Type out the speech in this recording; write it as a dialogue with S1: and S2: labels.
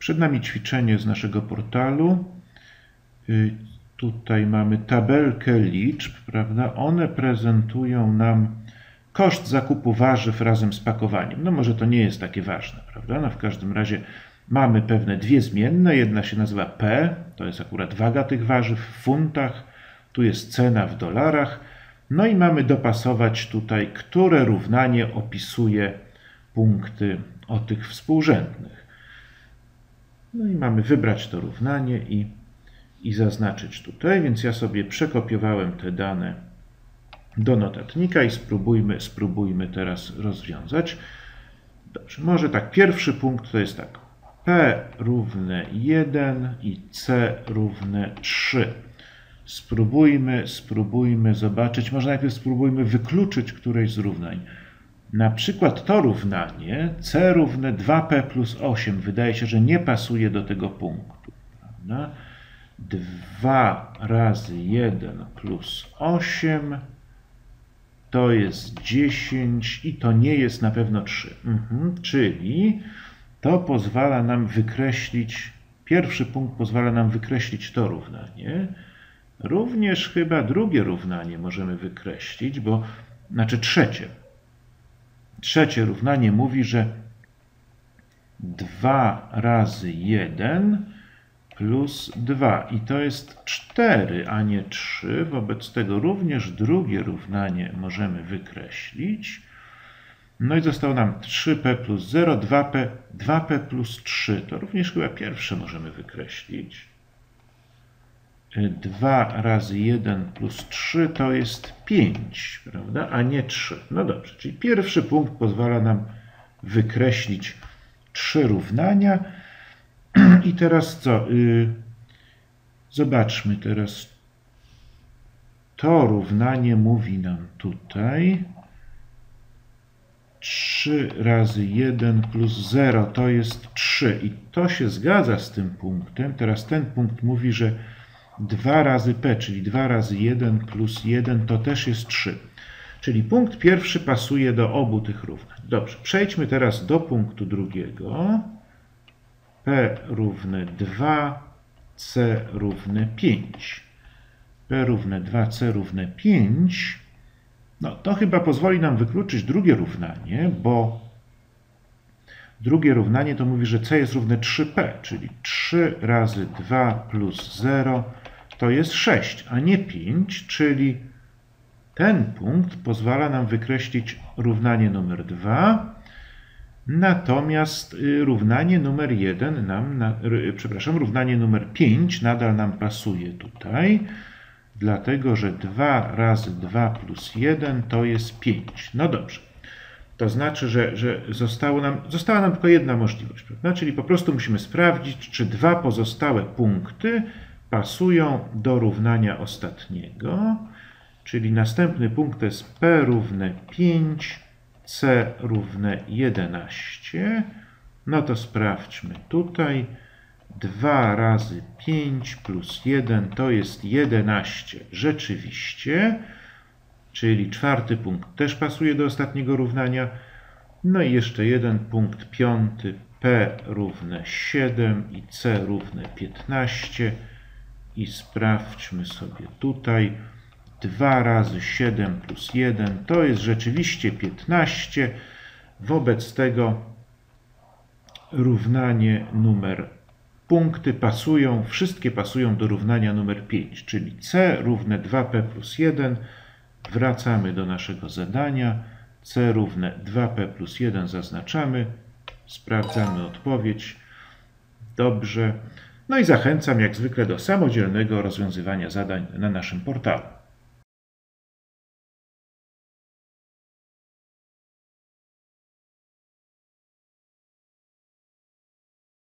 S1: Przed nami ćwiczenie z naszego portalu. Tutaj mamy tabelkę liczb, prawda? One prezentują nam koszt zakupu warzyw razem z pakowaniem. No może to nie jest takie ważne, prawda? No w każdym razie mamy pewne dwie zmienne. Jedna się nazywa P, to jest akurat waga tych warzyw w funtach. Tu jest cena w dolarach. No i mamy dopasować tutaj, które równanie opisuje punkty o tych współrzędnych. No i mamy wybrać to równanie i zaznaczyć tutaj, więc ja sobie przekopiowałem te dane do notatnika i spróbujmy teraz rozwiązać. Dobrze, może tak, pierwszy punkt to jest tak, P równe 1 i C równe 3. Spróbujmy zobaczyć, może najpierw spróbujmy wykluczyć któreś z równań. Na przykład to równanie C równe 2P plus 8 wydaje się, że nie pasuje do tego punktu. Prawda? 2 razy 1 plus 8 to jest 10 i to nie jest na pewno 3. Czyli to pozwala nam wykreślić, pierwszy punkt pozwala nam wykreślić to równanie. Również chyba drugie równanie możemy wykreślić, bo znaczy trzecie. Trzecie równanie mówi, że 2 razy 1 plus 2 i to jest 4, a nie 3. Wobec tego również drugie równanie możemy wykreślić. No i zostało nam 3p plus 0, 2p plus 3. To również chyba pierwsze możemy wykreślić. 2 razy 1 plus 3 to jest 5, prawda, a nie 3. No dobrze, czyli pierwszy punkt pozwala nam wykreślić 3 równania. I teraz co? Zobaczmy teraz. To równanie mówi nam tutaj 3 razy 1 plus 0 to jest 3 i to się zgadza z tym punktem. Teraz ten punkt mówi, że 2 razy p, czyli 2 razy 1 plus 1 to też jest 3. Czyli punkt pierwszy pasuje do obu tych równań. Dobrze, przejdźmy teraz do punktu drugiego. P równe 2, C równe 5. P równe 2, C równe 5. No to chyba pozwoli nam wykluczyć drugie równanie, bo drugie równanie to mówi, że C jest równe 3P, czyli 3 razy 2 plus 0 to jest 6, a nie 5, czyli ten punkt pozwala nam wykreślić równanie numer 2, natomiast równanie numer 1 równanie numer 5 nadal nam pasuje tutaj, dlatego że 2 razy 2 plus 1 to jest 5. No dobrze. To znaczy, że została nam tylko jedna możliwość, prawda? Czyli po prostu musimy sprawdzić, czy dwa pozostałe punkty pasują do równania ostatniego. Czyli następny punkt to jest P równe 5, C równe 11. No to sprawdźmy tutaj. 2 razy 5 plus 1 to jest 11. Rzeczywiście. Czyli czwarty punkt też pasuje do ostatniego równania. No i jeszcze jeden punkt piąty. P równe 7 i C równe 15. I sprawdźmy sobie tutaj. 2 razy 7 plus 1 to jest rzeczywiście 15. Wobec tego równanie numer punkty pasują, wszystkie pasują do równania numer 5, czyli C równe 2P plus 1. Wracamy do naszego zadania. C równe 2P plus 1 zaznaczamy. Sprawdzamy odpowiedź. Dobrze. No i zachęcam jak zwykle do samodzielnego rozwiązywania zadań na naszym portalu.